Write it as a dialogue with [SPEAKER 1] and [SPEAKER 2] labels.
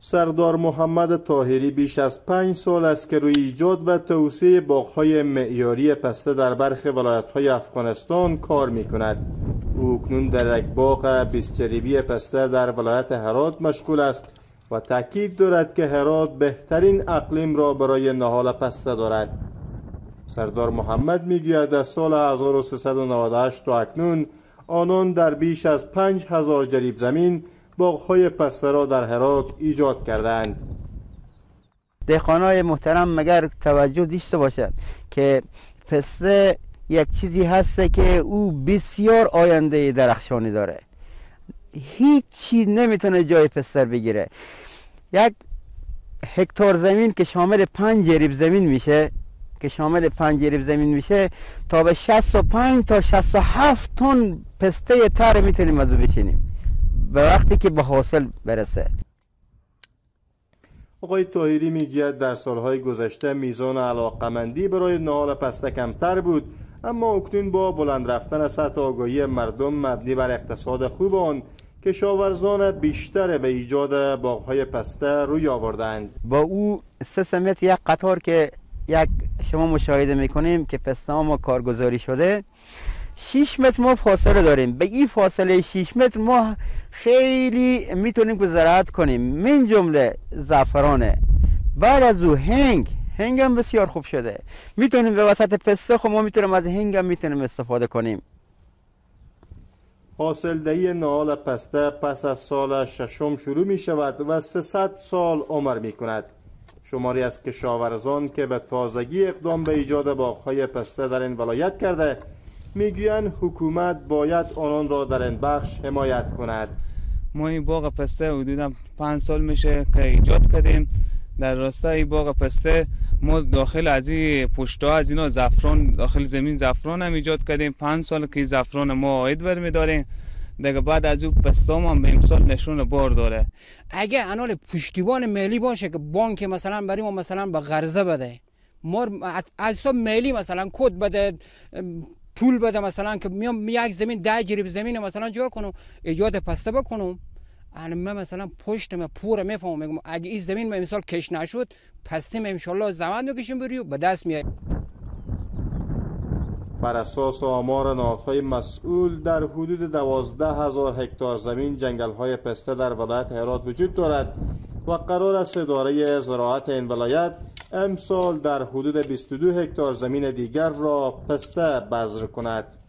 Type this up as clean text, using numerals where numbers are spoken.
[SPEAKER 1] سردار محمد طاهری بیش از 5 سال است که روی ایجاد و توسعه باغ‌های معیاری پسته در برخی ولایت‌های افغانستان کار می‌کند. او اکنون در یک باغ 20 جریبی پسته در ولایت هرات مشغول است و تاکید دارد که هرات بهترین اقلیم را برای نهال پسته دارد. سردار محمد میگوید از سال 1398 تا اکنون آنان در بیش از 5000 جریب زمین باغ‌های پسته را در هرات ایجاد کردند.
[SPEAKER 2] دهقانای محترم مگر توجه داشته باشد که پسته یک چیزی هست که او بسیار آینده درخشانی داره. هیچ چیز نمیتونه جای پسته بگیره. یک هکتار زمین که شامل 5 جریب زمین میشه تا به 65 تا 67 تن پسته تر میتونیم از او بچینیم به وقتی که به حاصل برسه.
[SPEAKER 1] آقای طاهری میگوید در سالهای گذشته میزان علاقمندی برای نهال پسته کمتر بود، اما اکنون با بلند رفتن سطح آگاهی مردم مبنی بر اقتصاد خوب آن، کشاورزان بیشتر به ایجاد باغ‌های پسته روی آوردند.
[SPEAKER 2] با او 3 متر یک قطار که شما مشاهده میکنیم که پسته ما کارگزاری شده، 6 متر ما فاصله داریم. به این فاصله 6 متر ما خیلی میتونیم که زراعت کنیم، من جمله زعفرانه. بعد از او هنگ هم بسیار خوب شده، میتونیم به وسط پسته خب ما میتونیم از هنگ هم میتونیم استفاده کنیم.
[SPEAKER 1] حاصل دهی نهال پسته پس از سال 6 شروع می شود و 300 سال عمر می کند. شماری از کشاورزان که به تازگی اقدام به ایجاد باغ‌های پسته در این ولایت کرده میگویند حکومت باید آنان را در این بخش حمایت کند.
[SPEAKER 3] ما این باغ پسته حدودا 5 سال میشه که ایجاد کردیم. در راستای باغ پسته ما داخل از این پشتا از اینا زعفران داخل زمین زعفران هم ایجاد کردیم. 5 سال که زعفران ما عاید برمی‌داریم. دیگه بعد از او پسته هم به امسال نشون بار داره.
[SPEAKER 4] اگه انال پشتیبان مالی باشه که بانک مثلا برای ما مثلا به قرضه بده، ما از مالی مثلا کد بده، پول بده، مثلا که میام یک زمین 10 جریب زمین مثلا جا کنم ایجاد پسته بکنم، من مثلا پشتم پوره میفهمم، میگم اگه این زمین من مثال کش نشد پسته ان شاء الله زمان میکشیم بریو به دست میاد.
[SPEAKER 1] بر اساس آمار نهادهای مسئول در حدود 12000 هکتار زمین جنگل‌های پسته در ولایت هرات وجود دارد و قرار است اداره زراعت این ولایت امسال در حدود 22 هکتار زمین دیگر را پسته بذر کند.